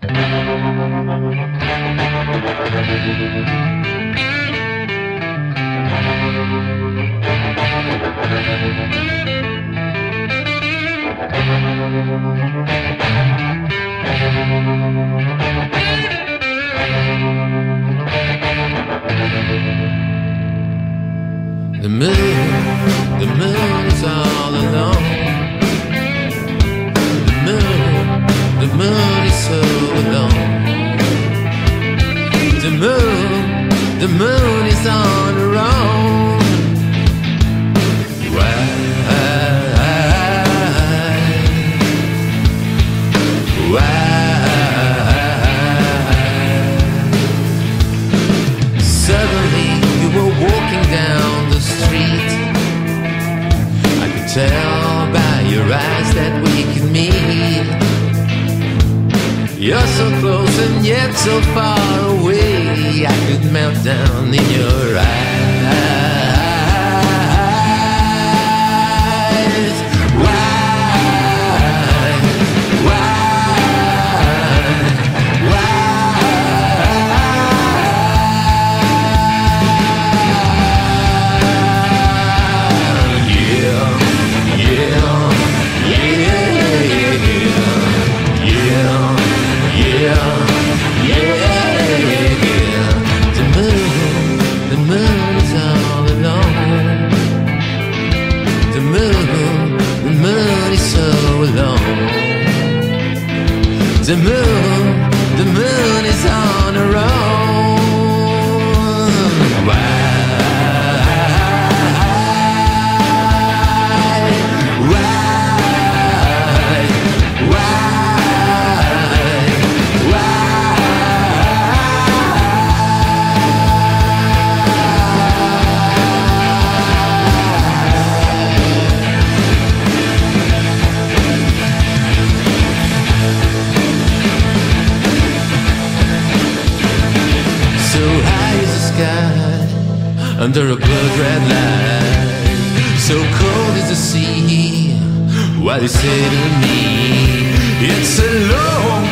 The moon is all alone. The moon is so alone. The moon is on her own. Why? Suddenly you were walking down the street. I could tell by your eyes that we could meet. You're so close and yet so far away. I could melt down in your eyes. The moon is on her own. Why? Under a blood-red light, so cold is the sea. What you say to me? It's a long